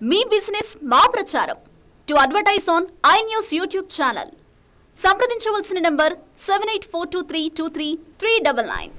మీ business మా ప్రచారం to advertise on iNews YouTube channel సంప్రదించవలసిన నంబర్ 7842323399.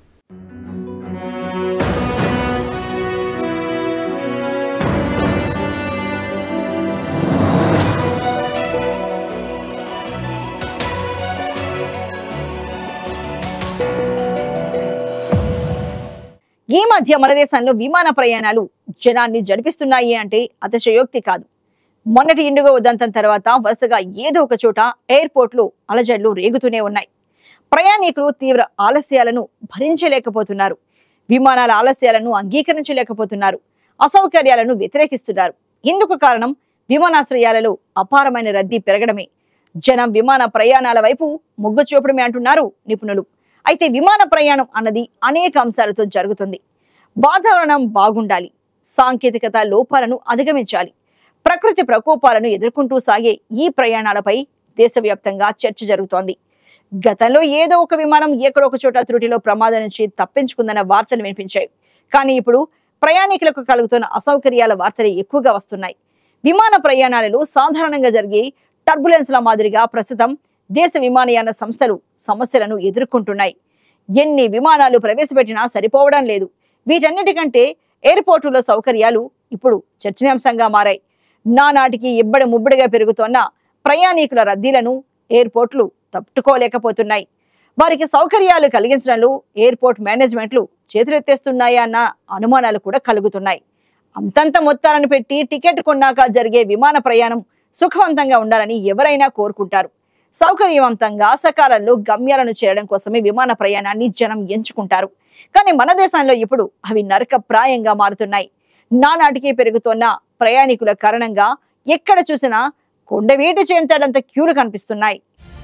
ఈ మధ్య మన దేశంలో విమాన ప్రయాణాలు జనాన్ని జడిపిస్తున్నాయి అంటే అతిశయోక్తి కాదు. మొన్నటి ఇండిగో ఉదంతం తర్వాత వరుసగా ఏదో ఒక చోట ఎయిర్పోర్ట్లు అలజడులు రేగుతూనే ఉన్నాయి. ప్రయాణికులు తీవ్ర ఆలస్యాలను భరించలేకపోతున్నారు. విమానాల ఆలస్యాలను అంగీకరించలేకపోతున్నారు. అసౌకర్యాలను వ్యతిరేకిస్తున్నారు. ఇందుకు కారణం విమానాశ్రయాలలో అపారమైన రద్దీ పెరగడమే. జనం విమాన ప్రయాణాల వైపు మొగ్గు చూపడమే అంటున్నారు నిపుణులు. అయితే విమాన ప్రయాణం అన్నది అనేక అంశాలతో జరుగుతుంది. వాతావరణం బాగుండాలి, సాంకేతికత లోపాలను అధిగమించాలి, ప్రకృతి ప్రకోపాలను ఎదుర్కొంటూ సాగే ఈ ప్రయాణాలపై దేశవ్యాప్తంగా చర్చ జరుగుతోంది. గతంలో ఏదో ఒక విమానం ఎక్కడొక చోట త్రుటిలో ప్రమాదం నుంచి తప్పించుకుందన్న వార్తలు వినిపించాయి. కానీ ఇప్పుడు ప్రయాణికులకు కలుగుతున్న అసౌకర్యాల వార్తలు ఎక్కువగా వస్తున్నాయి. విమాన ప్రయాణాలలో సాధారణంగా జరిగే టర్బులెన్స్ల మాదిరిగా ప్రస్తుతం దేశ విమానయాన సంస్థలు సమస్యలను ఎదుర్కొంటున్నాయి. ఎన్ని విమానాలు ప్రవేశపెట్టినా సరిపోవడం లేదు. వీటన్నిటికంటే ఎయిర్పోర్టుల సౌకర్యాలు ఇప్పుడు చర్చనీయాంశంగా మారాయి. నానాటికి ఇబ్బడి ముబ్బడిగా పెరుగుతున్న ప్రయాణికుల రద్దీలను ఎయిర్పోర్ట్లు తట్టుకోలేకపోతున్నాయి. వారికి సౌకర్యాలు కలిగించడంలో ఎయిర్పోర్ట్ మేనేజ్మెంట్లు చేతులెత్తేస్తున్నాయా అన్న అనుమానాలు కూడా కలుగుతున్నాయి. అంతంత మొత్తాలను పెట్టి టికెట్ కొన్నాక జరిగే విమాన ప్రయాణం సుఖవంతంగా ఉండాలని ఎవరైనా కోరుకుంటారు. సౌకర్యవంతంగా సకాలంలో గమ్యాలను చేరడం కోసమే విమాన ప్రయాణాన్ని జనం ఎంచుకుంటారు. కానీ మన దేశంలో ఇప్పుడు అవి నరకప్రాయంగా మారుతున్నాయి. నానాటికి పెరుగుతున్న ప్రయాణికుల కారణంగా ఎక్కడ చూసినా కొండవీటి చేంతాడంత క్యూలు కనిపిస్తున్నాయి.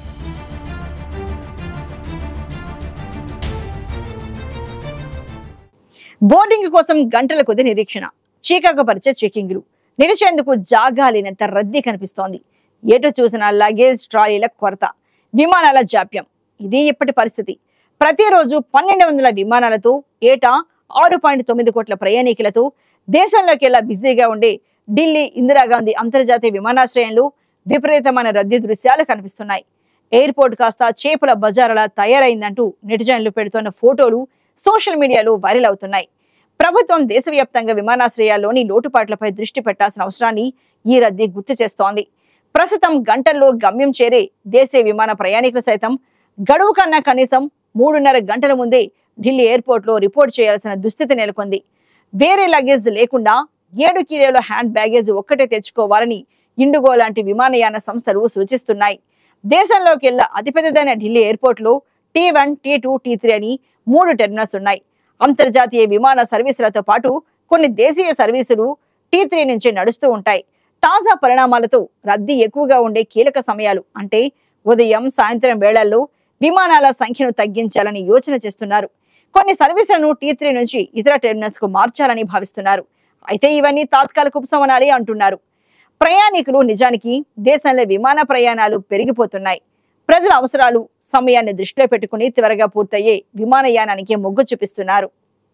బోర్డింగ్ కోసం గంటల కొద్ది నిరీక్షణ, చీకాకుపరిచే చెకింగ్లు, నిలిచేందుకు జాగా లేనంత రద్దీ కనిపిస్తోంది. ఎటు చూసిన లగేజ్ ట్రాలీల కొరత, విమానాల జాప్యం, ఇది ఇప్పటి పరిస్థితి. ప్రతిరోజు 1200 విమానాలతో ఏటా 6.9 కోట్ల ప్రయాణికులతో దేశంలోకెల్లా బిజీగా ఉండే ఢిల్లీ ఇందిరాగాంధీ అంతర్జాతీయ విమానాశ్రయంలో విపరీతమైన రద్దీ దృశ్యాలు కనిపిస్తున్నాయి. ఎయిర్పోర్ట్ కాస్త చేపల బజారులా తయారైందంటూ నెటిజన్లు పెడుతున్న ఫోటోలు సోషల్ మీడియాలో వైరల్ అవుతున్నాయి. ప్రభుత్వం దేశవ్యాప్తంగా విమానాశ్రయాల్లోని లోటుపాట్లపై దృష్టి పెట్టాల్సిన అవసరాన్ని ఈ రద్దీ గుర్తు చేస్తోంది. ప్రస్తుతం గంటల్లో గమ్యం చేరే దేశీయ విమాన ప్రయాణికులు సైతం గడువు కన్నా కనీసం 3.5 గంటల ముందే ఢిల్లీ ఎయిర్పోర్ట్ లో రిపోర్ట్ చేయాల్సిన దుస్థితి నెలకొంది. వేరే లగేజ్ లేకుండా 7 కిలోల హ్యాండ్ బ్యాగేజ్ ఒక్కటే తెచ్చుకోవాలని ఇండిగో లాంటి విమానయాన సంస్థలు సూచిస్తున్నాయి. దేశంలోకెల్లా అతిపెద్దదైన ఢిల్లీ ఎయిర్పోర్ట్ లో T1, T2, T3 అని 3 టెర్మినల్స్ ఉన్నాయి. అంతర్జాతీయ విమాన సర్వీసులతో పాటు కొన్ని దేశీయ సర్వీసులు T3 నుంచి నడుస్తూ ఉంటాయి. తాజా పరిణామాలతో రద్దీ ఎక్కువగా ఉండే కీలక సమయాలు అంటే ఉదయం, సాయంత్రం వేళల్లో విమానాల సంఖ్యను తగ్గించాలని యోచన చేస్తున్నారు. కొన్ని సర్వీసులను T3 నుంచి ఇతర టెర్మినల్స్ కు మార్చాలని భావిస్తున్నారు. అయితే ఇవన్నీ తాత్కాలిక ఉపశమనాలే అంటున్నారు. ప్రయాణికులు నిజానికి దేశంలో విమాన ప్రయాణాలు పెరిగిపోతున్నాయి. ప్రజల అవసరాలు, సమయాన్ని దృష్టిలో పెట్టుకుని త్వరగా పూర్తయ్యే విమానయానానికి మొగ్గు చూపిస్తున్నారు.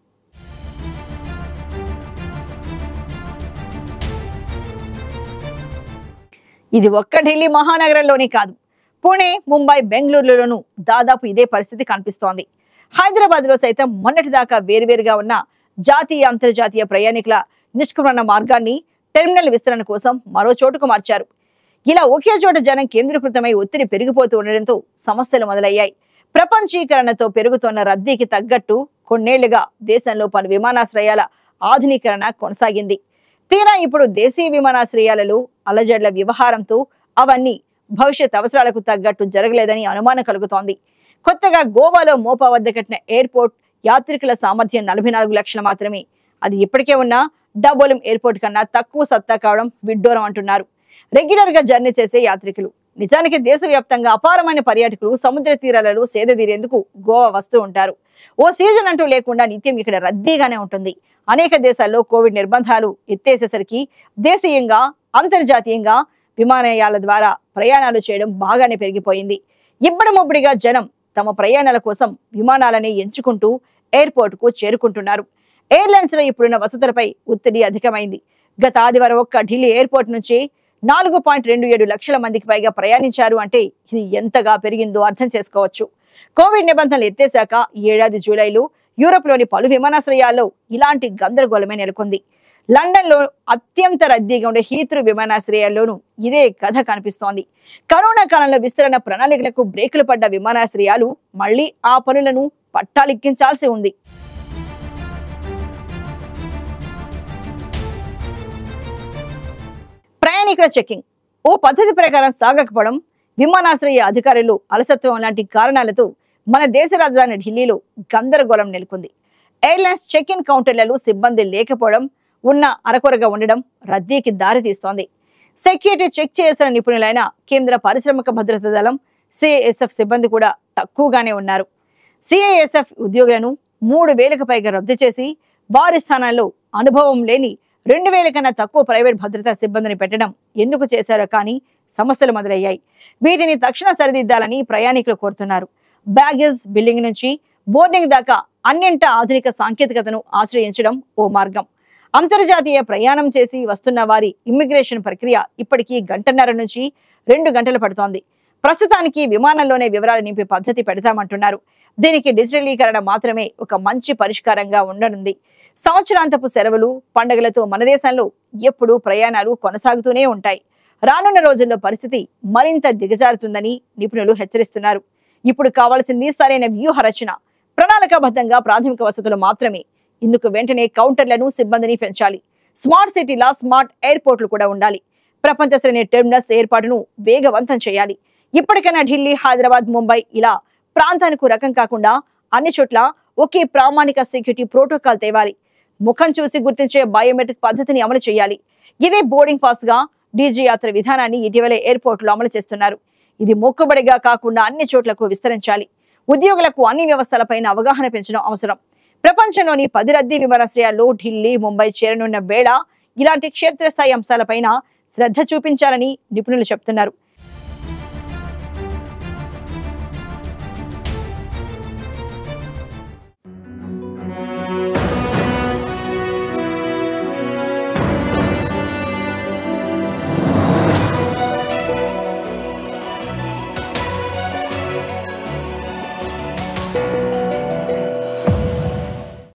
ఇది ఒక్క ఢిల్లీ మహానగరంలోనే కాదు, పుణె, ముంబై, బెంగళూరులోనూ దాదాపు ఇదే పరిస్థితి కనిపిస్తోంది. హైదరాబాద్ లో సైతం మొన్నటిదాకా వేరువేరుగా ఉన్న జాతీయ, అంతర్జాతీయ ప్రయాణికుల నిష్క్రమణ మార్గాన్ని టెర్మినల్ విస్తరణ కోసం మరో చోటుకు మార్చారు. ఇలా ఒకే చోట జనం కేంద్రీకృతమై ఒత్తిడి పెరిగిపోతూ ఉండడంతో సమస్యలు మొదలయ్యాయి. ప్రపంచీకరణతో పెరుగుతున్న రద్దీకి తగ్గట్టు కొన్నేళ్లుగా దేశంలో పలు విమానాశ్రయాల ఆధునీకరణ కొనసాగింది. తీరా ఇప్పుడు దేశీయ విమానాశ్రయాలలో అలజడ్ల వ్యవహారంతో అవన్నీ భవిష్యత్ అవసరాలకు తగ్గట్టు జరగలేదని అనుమానం కలుగుతోంది. కొత్తగా గోవాలో మోపా వద్ద కట్టిన ఎయిర్పోర్ట్ యాత్రికుల సామర్థ్యం 44 లక్షలు మాత్రమే. అది ఇప్పటికే ఉన్న డబోలిం ఎయిర్పోర్ట్ కన్నా తక్కువ సత్తా కావడం విడ్డూరం అంటున్నారు రెగ్యులర్ గా జర్నీ చేసే యాత్రికులు. నిజానికి దేశవ్యాప్తంగా అపారమైన పర్యాటకులు సముద్ర తీరాలలో సేదతీరేందుకు గోవా వస్తూ ఉంటారు. ఓ సీజన్ అంటూ లేకుండా నిత్యం ఇక్కడ రద్దీగానే ఉంటుంది. అనేక దేశాల్లో కోవిడ్ నిర్బంధాలు ఎత్తేసేసరికి దేశీయంగా, అంతర్జాతీయంగా విమానయాల ద్వారా ప్రయాణాలు చేయడం బాగానే పెరిగిపోయింది. ఇబ్బడి ముబ్బడిగా జనం తమ ప్రయాణాల కోసం విమానాలని ఎంచుకుంటూ ఎయిర్పోర్ట్ కు చేరుకుంటున్నారు. ఎయిర్లైన్స్ లో ఇప్పుడున్న వసతులపై ఒత్తిడి అధికమైంది. గత ఆదివారం ఒక్క ఢిల్లీ ఎయిర్పోర్ట్ నుంచి 4.27 లక్షల మందికి పైగా ప్రయాణించారు అంటే ఇది ఎంతగా పెరిగిందో అర్థం చేసుకోవచ్చు. కోవిడ్ నిబంధనలు ఎత్తేశాక ఈ ఏడాది జూలైలో యూరోప్లోని పలు విమానాశ్రయాల్లో ఇలాంటి గందరగోళమే నెలకొంది. లండన్లో అత్యంత రద్దీగా ఉండే హీత్రూ విమానాశ్రయాల్లోనూ ఇదే కథ కనిపిస్తోంది. కరోనా కాలంలో విస్తరణ ప్రణాళికలకు బ్రేకులు పడ్డ విమానాశ్రయాలు మళ్లీ ఆ పనులను పట్టాలెక్కించాల్సి ఉంది. ప్రయాణికుల చెకింగ్ ఓ పద్ధతి ప్రకారం సాగకపోవడం, విమానాశ్రయ అధికారులు అలసత్వం లాంటి కారణాలతో మన దేశ రాజధాని ఢిల్లీలో గందరగోళం నెలకొంది. ఎయిర్లైన్స్ చెక్ ఇన్ కౌంటర్లలో సిబ్బంది లేకపోవడం, ఉన్న అరకొరగా ఉండడం రద్దీకి దారితీస్తోంది. సెక్యూరిటీ చెక్ చేసిన నిపుణులైన కేంద్ర పారిశ్రామిక భద్రతా దళం సిఐఎస్ఎఫ్ సిబ్బంది కూడా తక్కువగానే ఉన్నారు. సిఐఎస్ఎఫ్ ఉద్యోగులను 3,000కు పైగా రద్దు చేసి వారి స్థానాల్లో అనుభవం లేని 2,000 కన్నా తక్కువ ప్రైవేట్ భద్రతా సిబ్బందిని పెట్టడం ఎందుకు చేశారో కానీ సమస్యలు మొదలయ్యాయి. వీటిని తక్షణ సరిదిద్దాలని ప్రయాణికులు కోరుతున్నారు. బ్యాగేజ్ బిల్లింగ్ నుంచి బోర్డింగ్ దాకా అన్నింటా ఆధునిక సాంకేతికతను ఆశ్రయించడం ఓ మార్గం. అంతర్జాతీయ ప్రయాణం చేసి వస్తున్న వారి ఇమ్మిగ్రేషన్ ప్రక్రియ ఇప్పటికీ 1.5 నుంచి 2 గంటలు పడుతోంది. ప్రస్తుతానికి విమానంలోనే వివరాలు నింపే పద్ధతి పెడతామంటున్నారు. దీనికి డిజిటలీకరణ మాత్రమే ఒక మంచి పరిష్కారంగా ఉండనుంది. సంవత్సరాంతపు సెలవులు, పండుగలతో మన దేశంలో ఎప్పుడూ ప్రయాణాలు కొనసాగుతూనే ఉంటాయి. రానున్న రోజుల్లో పరిస్థితి మరింత దిగజారుతుందని నిపుణులు హెచ్చరిస్తున్నారు. ఇప్పుడు కావాల్సింది సరైన వ్యూహ రచన, ప్రణాళికాబద్ధంగా ప్రాథమిక వసతులు మాత్రమే. ఇందుకు వెంటనే కౌంటర్లను, సిబ్బందిని పెంచాలి. స్మార్ట్ సిటీలా స్మార్ట్ ఎయిర్పోర్ట్లు కూడా ఉండాలి. ప్రపంచ శ్రేణి టెర్మినస్ ఏర్పాటును వేగవంతం చేయాలి. ఇప్పటికైనా ఢిల్లీ, హైదరాబాద్, ముంబై ఇలా ప్రాంతానికి రకం కాకుండా అన్ని చోట్ల ఒకే ప్రామాణిక సెక్యూరిటీ ప్రోటోకాల్ తేవాలి. ముఖం చూసి గుర్తించే బయోమెట్రిక్ పద్ధతిని అమలు చేయాలి. ఇదే బోర్డింగ్ పాస్ గా డీజీ యాత్ర విధానాన్ని ఇటీవలే ఎయిర్పోర్టులో అమలు చేస్తున్నారు. ఇది మొక్కుబడిగా కాకుండా అన్ని చోట్లకు విస్తరించాలి. ఉద్యోగులకు అన్ని వ్యవస్థలపైన అవగాహన పెంచడం అవసరం. ప్రపంచంలోని 10 రద్దీ విమానాశ్రయాల్లో ఢిల్లీ, ముంబై చేరనున్న వేళ ఇలాంటి క్షేత్రస్థాయి అంశాలపైన శ్రద్ధ చూపించాలని నిపుణులు చెప్తున్నారు.